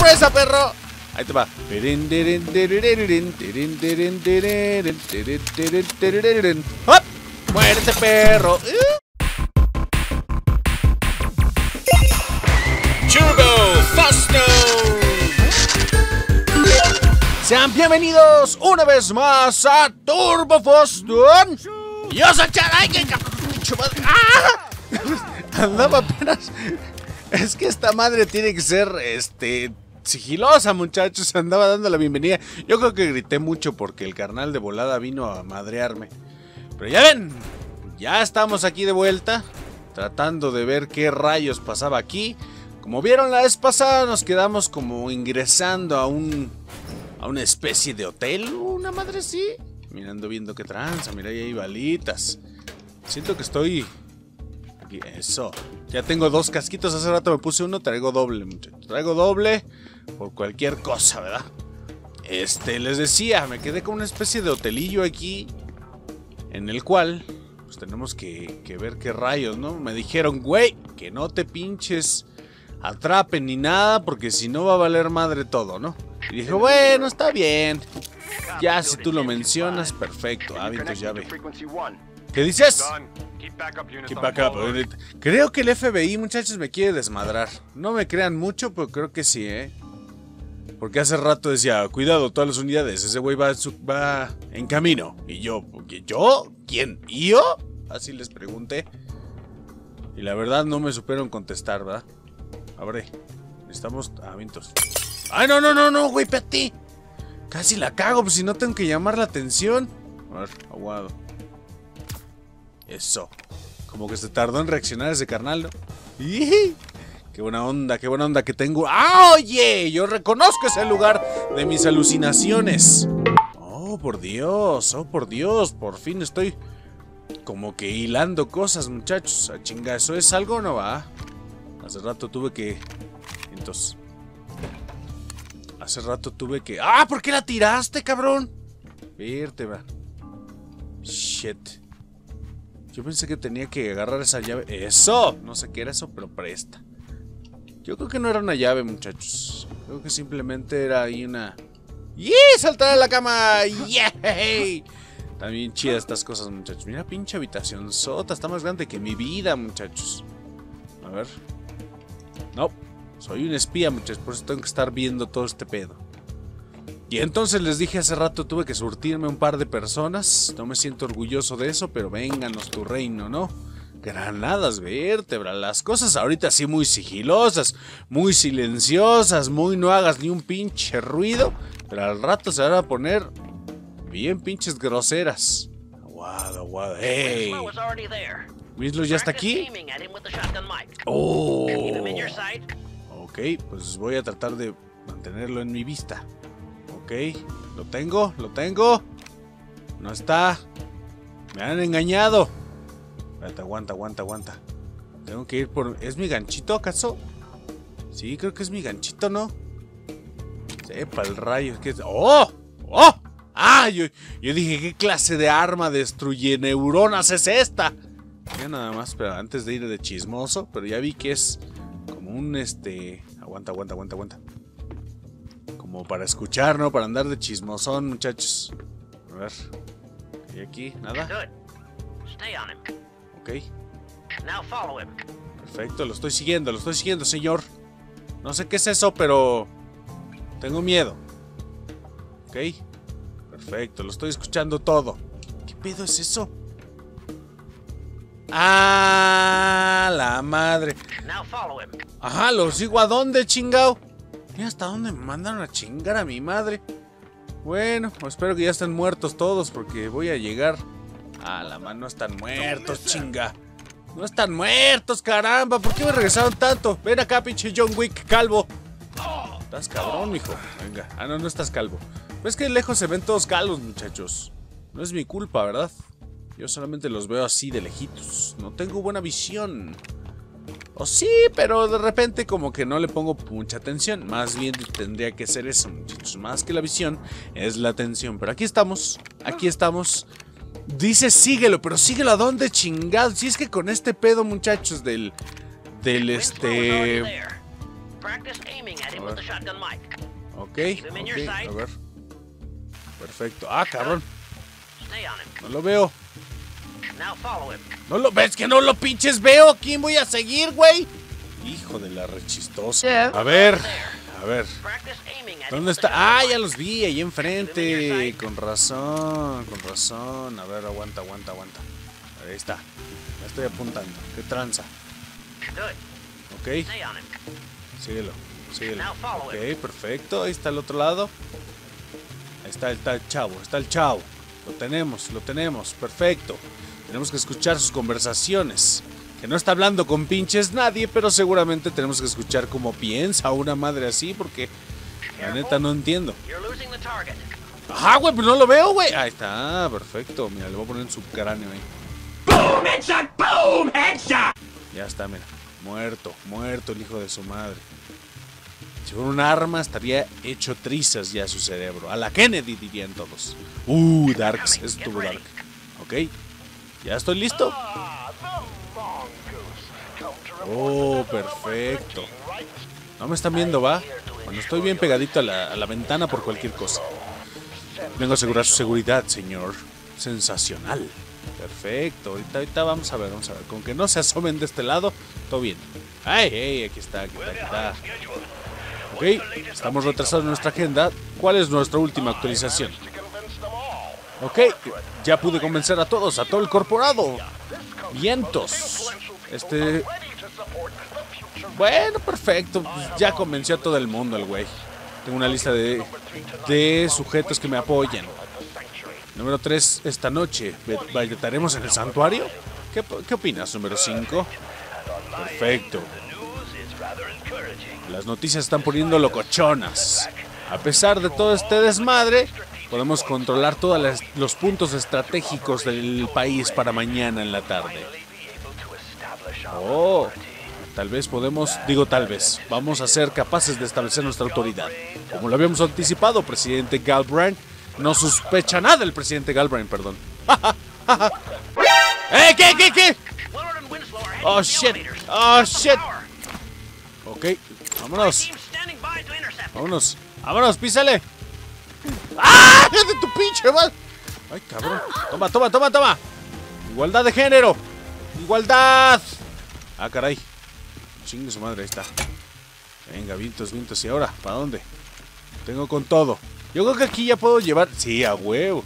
sorpresa, perro! Ahí te va. ¡Hop! ¡Muérete, perro! Turbo Fasto. Sean bienvenidos una vez más a Turbo Fasto. Yo soy Charay, que andaba apenas. Es que esta madre tiene que ser, sigilosa, muchachos. Andaba dando la bienvenida. Yo creo que grité mucho porque el carnal de volada vino a madrearme. Pero ya ven, ya estamos aquí de vuelta, tratando de ver qué rayos pasaba aquí. Como vieron la vez pasada, nos quedamos como ingresando a una especie de hotel. Una madre así. Mirando, viendo qué tranza. Mira, ahí hay balitas. Siento que estoy... Eso. Ya tengo dos casquitos. Hace rato me puse uno. Traigo doble, muchachos. Traigo doble por cualquier cosa, ¿verdad? Les decía, me quedé con una especie de hotelillo aquí, en el cual pues tenemos que ver qué rayos, ¿no? Me dijeron, güey, que no te pinches atrapen ni nada, porque si no va a valer madre todo, ¿no? Y dije, bueno, está bien. Ya, si tú lo mencionas, perfecto. Hábitos llave. ¿Qué dices? Keep back up. Creo que el FBI, muchachos, me quiere desmadrar. No me crean mucho, pero creo que sí, ¿eh? Porque hace rato decía, cuidado, todas las unidades, ese güey va en camino. Y yo, ¿yo? ¿Quién? ¿Yo? Así les pregunté. Y la verdad no me supieron contestar, ¿verdad? Abre. Necesitamos avientos. ¡Ay, no, güey, espérate! Casi la cago, pues si no tengo que llamar la atención. A ver, aguado. Eso. Como que se tardó en reaccionar ese carnal, ¿no? ¡Ih! Qué buena onda que tengo. ¡Ah, oye! Yo reconozco ese lugar de mis alucinaciones. Oh, por Dios, por fin estoy como que hilando cosas, muchachos. A chinga, ¿eso es algo o no va? Hace rato tuve que... Entonces... ¡Ah! ¿Por qué la tiraste, cabrón? Vértebra. Shit. Yo pensé que tenía que agarrar esa llave. ¡Eso! No sé qué era eso, pero presta. Yo creo que no era una llave, muchachos. Creo que simplemente era ahí una... ¡Yeah! ¡Saltar a la cama! ¡Yeah! Están bien chidas estas cosas, muchachos. Mira, pinche habitación sota. Está más grande que mi vida, muchachos. A ver. No. Soy un espía, muchachos. Por eso tengo que estar viendo todo este pedo. Y entonces les dije hace rato, tuve que surtirme un par de personas. No me siento orgulloso de eso, pero vénganos tu reino, ¿no? Granadas, vértebra. Las cosas ahorita sí muy sigilosas, muy silenciosas, muy no hagas ni un pinche ruido. Pero al rato se van a poner bien pinches groseras. Aguado. ¡Hey! ¿Winslow ya está aquí? ¡Oh! Ok, pues voy a tratar de mantenerlo en mi vista. Ok, lo tengo. No está. Me han engañado. Espérate, aguanta. Tengo que ir por... ¿Es mi ganchito acaso? Sí, creo que es mi ganchito, ¿no? Sepa el rayo. ¿Qué es? ¡Oh! ¡Ah! Yo dije, ¿qué clase de arma destruye neuronas es esta? Ya nada más, pero antes de ir de chismoso. Pero ya vi que es como un Aguanta. Como para escuchar, ¿no? Para andar de chismosón, muchachos. A ver. ¿Y aquí? ¿Nada? Ok. Perfecto, lo estoy siguiendo, señor. No sé qué es eso, pero... tengo miedo. Ok. Perfecto, lo estoy escuchando todo. ¿Qué pedo es eso? ¡Ah! La madre. Ajá, lo sigo. ¿A dónde, chingao? Mira hasta dónde me mandaron a chingar a mi madre. Bueno, espero que ya estén muertos todos, porque voy a llegar. Ah, la mano, no están muertos, chinga. No están muertos, caramba. ¿Por qué me regresaron tanto? Ven acá, pinche John Wick, calvo. Estás cabrón, mijo. Venga. Ah, no estás calvo. Pues que lejos se ven todos calvos, muchachos. No es mi culpa, ¿verdad? Yo solamente los veo así de lejitos. No tengo buena visión. O sí, pero de repente como que no le pongo mucha atención. Más bien tendría que ser eso, muchachos. Más que la visión, es la atención. Pero aquí estamos. Dice síguelo, pero síguelo a dónde, chingado. Si es que con este pedo, muchachos, del Ok, a ver. Perfecto. Ah, cabrón. No lo veo. No lo ves, que no lo pinches veo. ¿A quién voy a seguir, güey? Hijo de la rechistosa. A ver. ¿Dónde está? Ah, ya los vi, ahí enfrente. Con razón. A ver, aguanta. Ahí está. Ya estoy apuntando. ¿Qué tranza? Ok. Síguelo. Ok, perfecto. Ahí está el otro lado. Ahí está el chavo. Lo tenemos. Perfecto. Tenemos que escuchar sus conversaciones. Que no está hablando con pinches nadie, pero seguramente tenemos que escuchar cómo piensa una madre así, porque la neta no entiendo. Ajá, güey, pero no lo veo, güey. Ahí está, perfecto. Mira, le voy a poner en su cráneo ahí. ¡Boom, headshot! ¡Boom, headshot! Ya está, mira. Muerto el hijo de su madre. Si fuera un arma, estaría hecho trizas ya su cerebro. A la Kennedy dirían todos. Darks, estuvo Dark. Ok, ya estoy listo. Oh, perfecto. No me están viendo, ¿va? Bueno, estoy bien pegadito a la ventana por cualquier cosa. Vengo a asegurar su seguridad, señor. Sensacional. Perfecto, ahorita vamos a ver. Con que no se asomen de este lado, todo bien. ¡Ay! Aquí está. Ok, estamos retrasados en nuestra agenda. ¿Cuál es nuestra última actualización? Ok, ya pude convencer a todos, a todo el corporado. Vientos. Bueno, perfecto. Ya convenció a todo el mundo el güey. Tengo una lista de sujetos que me apoyan. Número 3, esta noche ¿estaremos en el santuario? ¿Qué opinas, número 5? Perfecto. Las noticias están poniendo locochonas. A pesar de todo este desmadre, podemos controlar todos los puntos estratégicos del país para mañana en la tarde. Oh, tal vez vamos a ser capaces de establecer nuestra autoridad. Como lo habíamos anticipado, presidente Galbraith. No sospecha nada el presidente Galbraith, perdón. ¿Qué? Oh, shit. Ok, vámonos, písale. ¡Ah! ¡De tu pinche madre! ¡Ay, cabrón! Toma. Igualdad de género. ¡Igualdad! Ah, caray. Chingue su madre, ahí está. Venga, vientos. ¿Y ahora? ¿Para dónde? Tengo con todo. Yo creo que aquí ya puedo llevar... Sí, a huevo.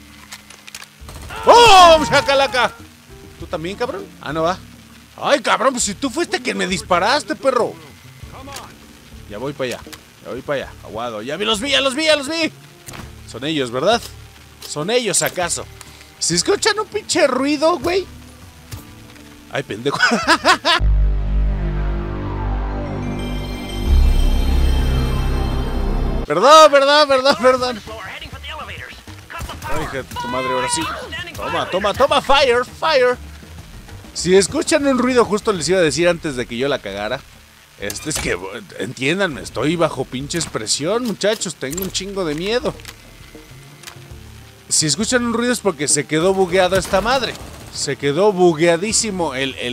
¡Oh! ¡Chacalaca! ¿Tú también, cabrón? Ah, no va. ¡Ay, cabrón! Pues si tú fuiste quien me disparaste, perro. Ya voy para allá. Aguado. Ya los vi. Son ellos, ¿verdad? ¿Son ellos, acaso? ¿Se escuchan un pinche ruido, güey? Ay, pendejo. Perdón. Ay, hija de tu madre, ahora sí. Toma, fire. Si escuchan un ruido, justo les iba a decir antes de que yo la cagara. Es que, entiéndanme, estoy bajo pinche presión, muchachos. Tengo un chingo de miedo. Si escuchan un ruido es porque se quedó bugueada esta madre. Se quedó bugueadísimo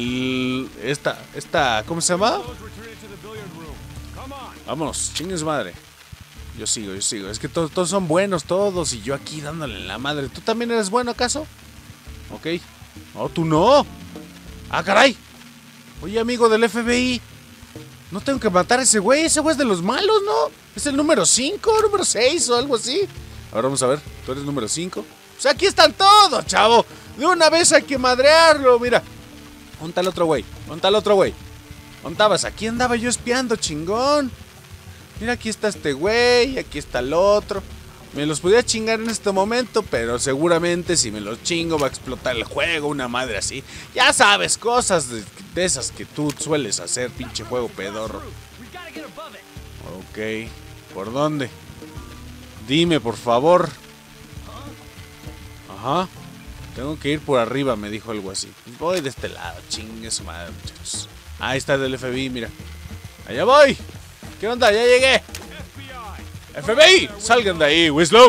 ¿cómo se llama? Vámonos, chingues madre. Yo sigo. Es que todos son buenos, todos. Y yo aquí dándole la madre. ¿Tú también eres bueno, acaso? Ok. No, tú no. Ah, caray. Oye, amigo del FBI. No tengo que matar a ese güey. Ese güey es de los malos, ¿no? Es el número 5, número 6 o algo así. Ahora vamos a ver. Tú eres número 5. Pues aquí están todos, chavo. De una vez hay que madrearlo. Mira. ¿Dónde está el otro güey? ¿Dónde estabas? Aquí andaba yo espiando, chingón. Mira, aquí está este güey, aquí está el otro. Me los podía chingar en este momento, pero seguramente si me los chingo va a explotar el juego, una madre así. Ya sabes, cosas de esas que tú sueles hacer, pinche juego pedorro. Ok, ¿por dónde? Dime, por favor. Ajá. Tengo que ir por arriba, me dijo algo así. Voy de este lado, chingue su madre, muchachos. Ahí está el del FBI, mira. Allá voy. ¿Qué onda? ¡Ya llegué! ¡FBI! ¡Salgan de ahí, Winslow!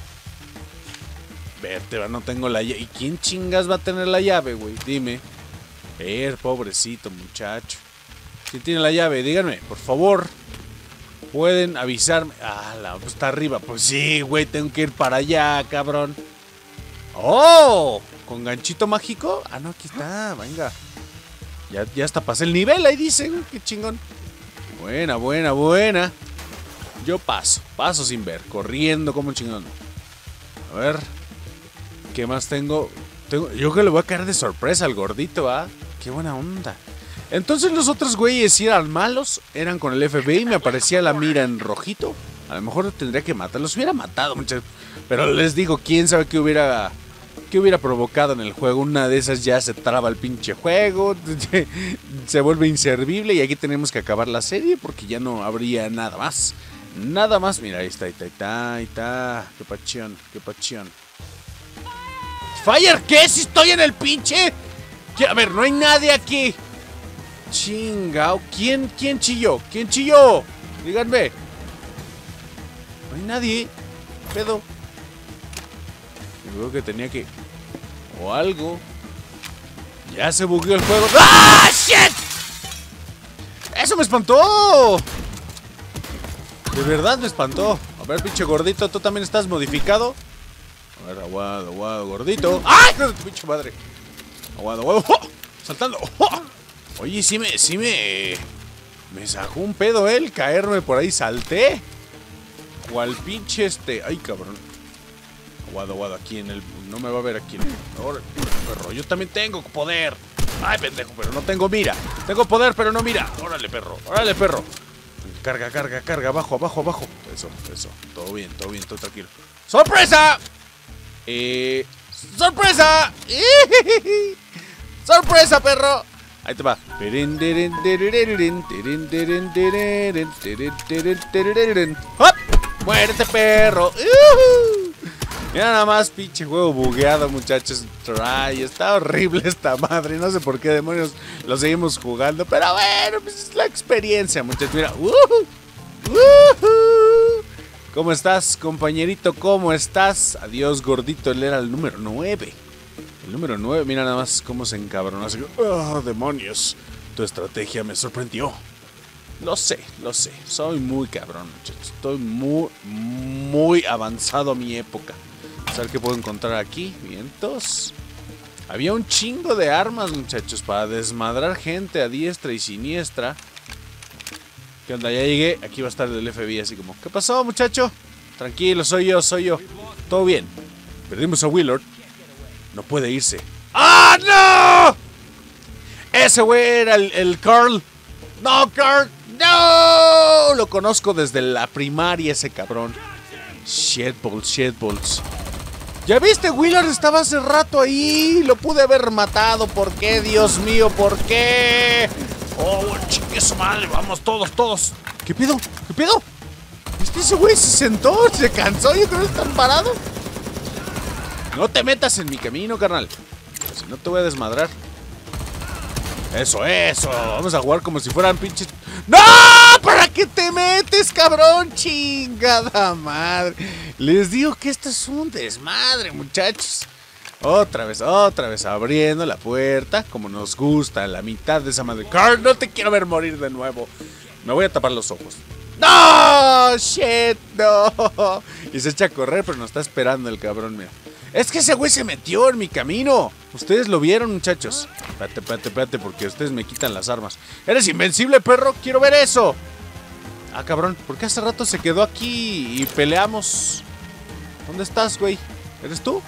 Vete, no tengo la llave. ¿Y quién chingas va a tener la llave, güey? Dime. Pobrecito muchacho. ¿Quién tiene la llave? Díganme, por favor. Pueden avisarme. Ah, pues está arriba. Pues sí, güey, tengo que ir para allá, cabrón. ¡Oh! ¿Con ganchito mágico? Ah, no, aquí está, venga. Ya hasta pasé el nivel, ahí dice, güey, qué chingón. Buena, buena, buena. Yo paso sin ver, corriendo como un chingón. A ver, ¿qué más tengo? Yo creo que le voy a caer de sorpresa al gordito, ¿va? Qué buena onda. Entonces los otros güeyes si eran malos, eran con el FBI, me aparecía la mira en rojito. A lo mejor tendría que matarlos, hubiera matado muchachos. Pero les digo, quién sabe qué hubiera provocado en el juego. Una de esas ya se traba el pinche juego, se vuelve inservible y aquí tenemos que acabar la serie porque ya no habría nada más. Nada más, mira, ahí está. Qué pachión. ¿Fire qué? Si estoy en el pinche. A ver, no hay nadie aquí. Chingao, ¿quién chilló? ¿Quién chilló? Díganme. No hay nadie. Pedo. Yo creo que tenía que... O algo. Ya se bugueó el juego. ¡Ah, shit! ¡Eso me espantó! De verdad me espantó. A ver, pinche gordito, ¿tú también estás modificado? A ver, aguado, gordito. ¡Ay, pinche madre! Aguado. ¡Oh! Saltando. ¡Oh! Oye, sí me sacó un pedo él caerme por ahí, salté. ¿Cuál pinche Ay, cabrón. Aguado, aquí en el... No me va a ver aquí en el... Ahora, perro, yo también tengo poder. Ay, pendejo, pero no tengo mira. Tengo poder, pero no mira. Órale, perro. Carga, abajo. Eso. Todo bien, todo tranquilo. ¡Sorpresa! ¡Sorpresa! ¡Sorpresa, perro! Ahí te va. ¡Hop! ¡Muérete, perro! Mira nada más, pinche juego bugueado, muchachos. Está horrible esta madre. No sé por qué demonios lo seguimos jugando. Pero bueno, pues es la experiencia, muchachos. Mira. ¿Cómo estás, compañerito? ¿Cómo estás? Adiós, gordito. Él era el número 9. El número 9, mira nada más cómo se encabronó. Así que, ¡oh, demonios! Tu estrategia me sorprendió. Lo sé. Soy muy cabrón, muchachos. Estoy muy avanzado a mi época. A ver qué puedo encontrar aquí. Vientos. Había un chingo de armas, muchachos, para desmadrar gente a diestra y siniestra. ¿Qué onda? Ya llegué. Aquí va a estar el FBI así como, ¿qué pasó, muchacho? Tranquilo, soy yo. Todo bien. Perdimos a Willard. No puede irse. ¡Ah, no! Ese güey era el Carl. ¡No, Carl! ¡No! Lo conozco desde la primaria, ese cabrón. Shitballs. ¿Ya viste? Willard estaba hace rato ahí. Lo pude haber matado. ¿Por qué? Dios mío, ¿por qué? Oh, chingue su madre. Vamos todos. ¿Qué pedo? Ese güey se sentó, se cansó. Yo creo que está parado. No te metas en mi camino, carnal. Si no te voy a desmadrar. Eso. Vamos a jugar como si fueran pinches... ¡No! ¿Para qué te metes, cabrón? Chingada madre. Les digo que esto es un desmadre, muchachos. Otra vez abriendo la puerta. Como nos gusta, la mitad de esa madre. Carl, no te quiero ver morir de nuevo. Me voy a tapar los ojos. ¡No! ¡Shit! ¡No! Y se echa a correr, pero nos está esperando el cabrón, mira. Es que ese güey se metió en mi camino. Ustedes lo vieron, muchachos. Espérate, porque ustedes me quitan las armas. ¡Eres invencible, perro! ¡Quiero ver eso! Ah, cabrón, ¿por qué hace rato se quedó aquí y peleamos? ¿Dónde estás, güey? ¿Eres tú?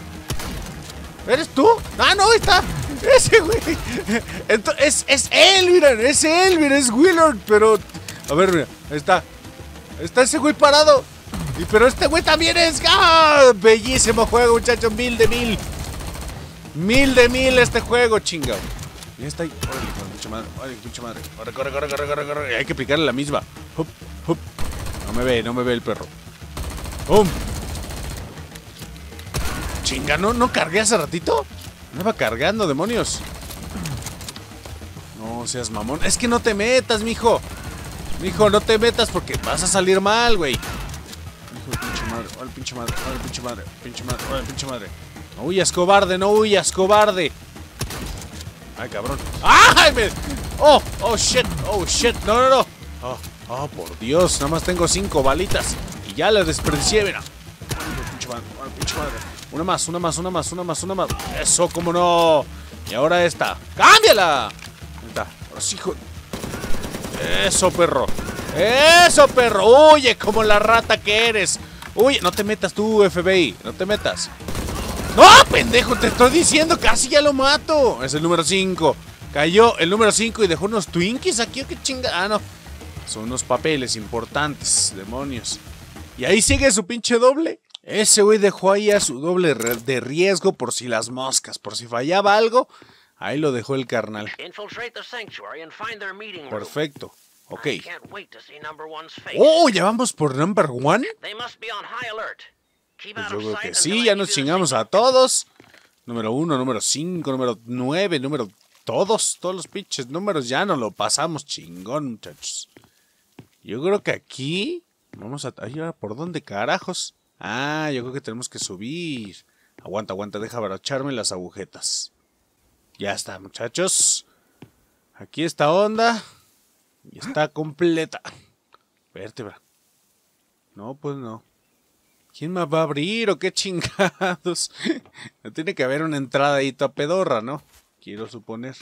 ¿Eres tú? ¡Ah, no! Ahí está. Ese güey. Es él, miren. Es él, miren. Es Willard, pero... A ver, mira. Ahí está. Está ese güey parado. Pero este güey también es... ¡Ah! Bellísimo juego, muchachos. 1000 de 1000. 1000 de 1000 este juego, chingado. Ya está ahí. Órale, pinche madre. Corre. Hay que picarle la misma. Hup. No me ve el perro. ¡Pum! Chinga, ¿no cargué hace ratito? No iba cargando, demonios. No seas mamón. Es que no te metas, mijo. Mijo, no te metas porque vas a salir mal, güey. Pinche madre. No huyas, cobarde. Ay, cabrón. ¡Ay! ¡Oh! ¡Oh, shit! ¡Oh, shit! ¡No, no, no! ¡Oh, por Dios! Nada más tengo 5 balitas. Y ya las desperdicié, mira. Pinche madre. Una más. ¡Eso, cómo no! Y ahora esta. ¡Cámbiala! Ahí está. Ahora sí, hijo. ¡Eso, perro! ¡Eso, perro! ¡Huye como la rata que eres! ¡Huye! No te metas tú, FBI. No te metas. ¡No, pendejo! Te estoy diciendo, casi ya lo mato. Es el número 5. Cayó el número 5 y dejó unos Twinkies aquí. ¿Qué chinga? Ah, no. Son unos papeles importantes, demonios. Y ahí sigue su pinche doble. Ese güey dejó ahí a su doble de riesgo por si las moscas. Por si fallaba algo, ahí lo dejó el carnal. Perfecto. Ok. Oh, ¿ya vamos por number 1? Pues yo creo que sí, ya nos chingamos a todos. Número 1, número 5, número 9, número... Todos los pinches números ya nos lo pasamos chingón, muchachos. Yo creo que aquí... Vamos a... Ay, ¿por dónde carajos? Ah, yo creo que tenemos que subir. Aguanta, deja abrocharme las agujetas. Ya está, muchachos. Aquí esta onda. Y está completa. Vértebra. No, pues no. ¿Quién más va a abrir o qué chingados? No tiene que haber una entrada ahí toda pedorra, ¿no? Quiero suponer,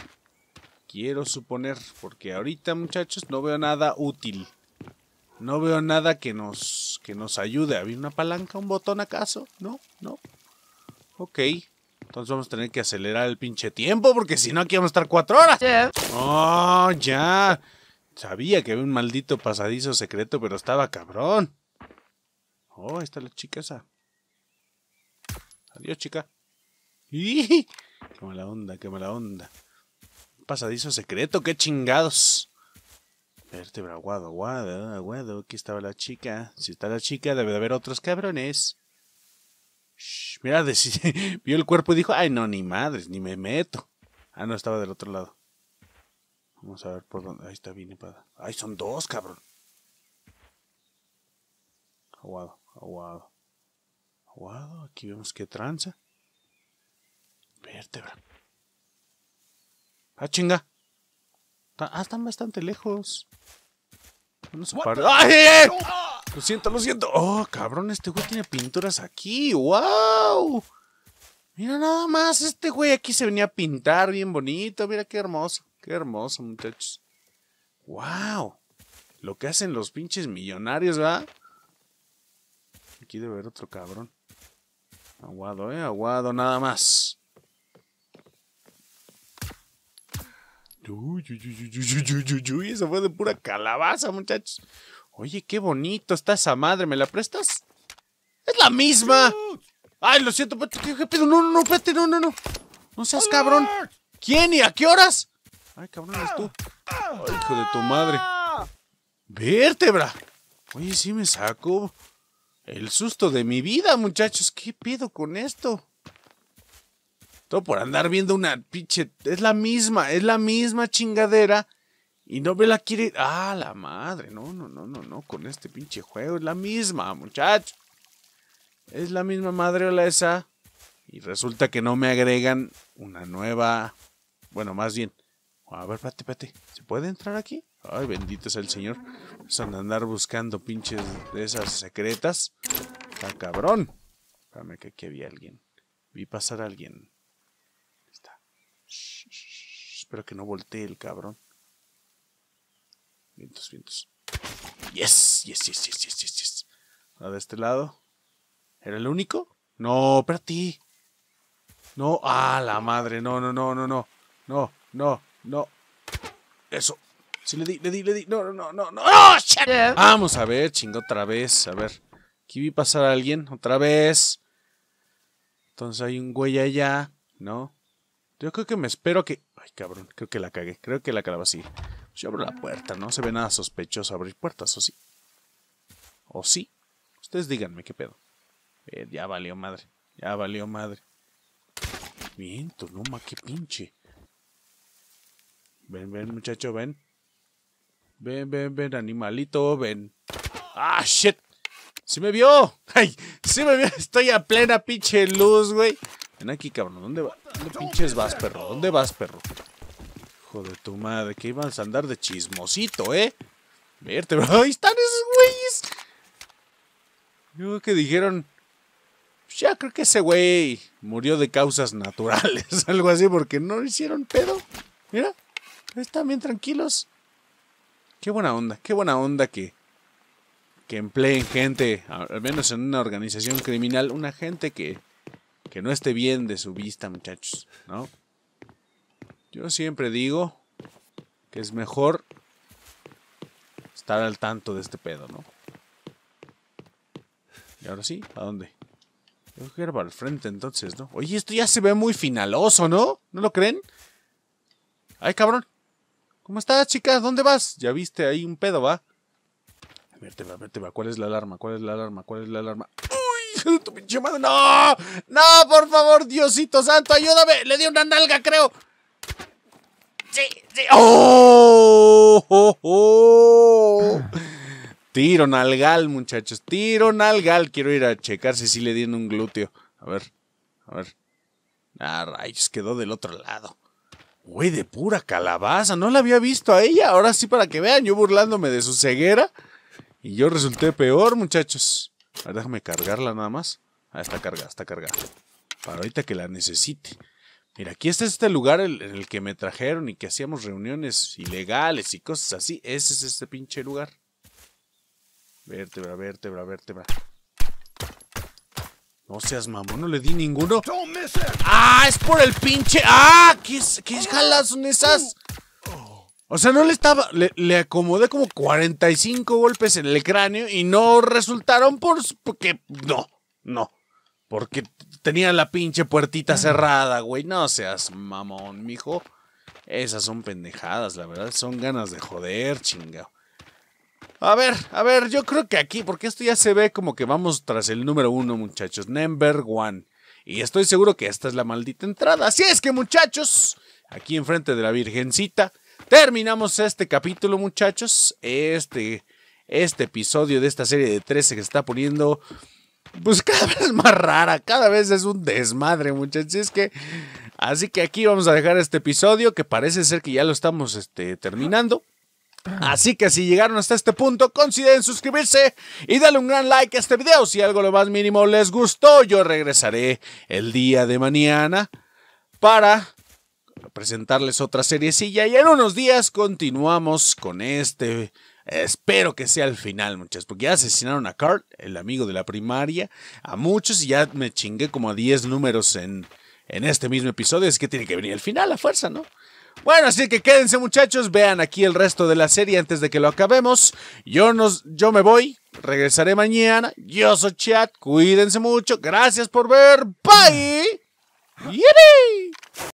porque ahorita, muchachos, no veo nada útil. No veo nada que nos ayude. ¿Había una palanca, un botón acaso? No. Ok. Entonces vamos a tener que acelerar el pinche tiempo, porque si no aquí vamos a estar 4 horas. Oh, ya. Sabía que había un maldito pasadizo secreto, pero estaba cabrón. Oh, ahí está la chica esa. Adiós, chica. ¡Ih! Qué mala onda. Pasadizo secreto, qué chingados. Vértebra, aguado. Aquí estaba la chica. Si está la chica, debe de haber otros cabrones. Shh, mira, vio el cuerpo y dijo, ay, no, ni madres, ni me meto. Ah, no, estaba del otro lado. Vamos a ver por dónde. Ahí está bien epada. Ay, son 2, cabrón. Aguado. Aquí vemos que tranza. Vértebra. Ah, chinga. Están bastante lejos. No se para. ¡Ay! Lo siento. Oh, cabrón, este güey tiene pinturas aquí. ¡Wow! Mira nada más, este güey aquí se venía a pintar bien bonito. Mira qué hermoso, muchachos. ¡Wow! Lo que hacen los pinches millonarios, ¿verdad? Aquí debe haber otro cabrón. Aguado, nada más. Uy, eso fue de pura calabaza, muchachos. Oye, qué bonito está esa madre, ¿me la prestas? ¡Es la misma! Ay, lo siento, ¿qué pedo? No, espérate, no. No seas cabrón. ¿Quién y a qué horas? Ay, cabrón, eres tú. Ay, hijo de tu madre. Vértebra. Oye, sí me sacó el susto de mi vida, muchachos. ¿Qué pedo con esto? Todo por andar viendo una pinche... Es la misma chingadera. Y no me la quiere... Ah, la madre. No. Con este pinche juego es la misma, muchacho. Es la misma madreola esa. Y resulta que no me agregan una nueva... Bueno, más bien. A ver, espérate. ¿Se puede entrar aquí? Ay, bendito sea el Señor. Son de andar buscando pinches de esas secretas. Está cabrón. Espérame que aquí había alguien. Vi pasar a alguien. Está. Espero que no voltee el cabrón. Vientos. Yes. Ahora de este lado. ¿Era el único? No, espérate. No, la madre. No. Eso. Sí, le di. No. ¡Oh, shit! Vamos a ver, chinga, otra vez. A ver. Aquí vi pasar a alguien, otra vez. Entonces hay un güey allá, ¿no? Yo creo que me espero que... Ay, cabrón, creo que la cagué. Creo que la calaba así. Pues yo abro la puerta, no se ve nada sospechoso abrir puertas, ¿o sí? ¿O sí? Ustedes díganme qué pedo. Ya valió madre. Miento, no ma, qué pinche. Ven, muchacho, ven. Ven, animalito, ven. ¡Ah, shit! ¡Sí me vio! ¡Ay! ¡Sí me vio! Estoy a plena pinche luz, güey. Ven aquí, cabrón. ¿Dónde pinches vas, perro? Hijo de tu madre, que ibas a andar de chismosito, Verte, bro. Ahí están esos güeyes. Yo creo que dijeron, ya creo que ese güey murió de causas naturales, algo así, porque no hicieron pedo. Mira, están bien tranquilos. Qué buena onda que empleen gente, al menos en una organización criminal, una gente que no esté bien de su vista, muchachos, ¿no? Yo siempre digo que es mejor estar al tanto de este pedo, ¿no? Y ahora sí, ¿a dónde? Yo creo que era para el frente entonces, ¿no? Oye, esto ya se ve muy finaloso, ¿no? ¿No lo creen? Ay, cabrón. ¿Cómo estás, chica? ¿Dónde vas? Ya viste ahí un pedo, ¿va? Vértebra. ¿Cuál es la alarma? ¿Cuál es la alarma? ¡Uy, hijo de tu pinche madre! ¡No! ¡No, por favor, Diosito santo, ayúdame! ¡Le di una nalga, creo! ¡Sí! ¡Oh! ¡Oh, oh! Tiro nalgal, muchachos. Tiro nalgal. Quiero ir a checar si sí le di en un glúteo. A ver. Ah, rayos, quedó del otro lado. Güey, de pura calabaza. No la había visto a ella. Ahora sí, para que vean, yo burlándome de su ceguera. Y yo resulté peor, muchachos. A ver, déjame cargarla nada más. Ah, está cargada. Para ahorita que la necesite. Mira, aquí está este lugar en el que me trajeron y que hacíamos reuniones ilegales y cosas así. Ese es este pinche lugar. Vértebra. No seas mamón, no le di ninguno. ¡Ah! Es por el pinche. ¡Ah! ¿Qué jalas son esas? O sea, no le estaba. Le acomodé como 45 golpes en el cráneo y no resultaron porque. No. Porque tenía la pinche puertita cerrada, güey. No seas mamón, mijo. Esas son pendejadas, la verdad. Son ganas de joder, chingao. A ver, yo creo que aquí, porque esto ya se ve como que vamos tras el número 1, muchachos. Number 1. Y estoy seguro que esta es la maldita entrada. Así es que, muchachos, aquí enfrente de la Virgencita, terminamos este capítulo, muchachos. Este episodio de esta serie de 13 que se está poniendo, pues cada vez más rara. Cada vez es un desmadre, muchachos. Así que aquí vamos a dejar este episodio, que parece ser que ya lo estamos terminando. Así que si llegaron hasta este punto, consideren suscribirse y darle un gran like a este video. Si algo lo más mínimo les gustó, yo regresaré el día de mañana para presentarles otra seriecilla. Y en unos días continuamos con espero que sea el final, muchachos, porque ya asesinaron a Carl, el amigo de la primaria, a muchos, y ya me chingué como a 10 números en este mismo episodio. Así que tiene que venir el final a fuerza, ¿no? Bueno, así que quédense, muchachos, vean aquí el resto de la serie antes de que lo acabemos. Yo me voy, regresaré mañana. Yo soy Chat, cuídense mucho, gracias por ver, bye. ¡Yipi!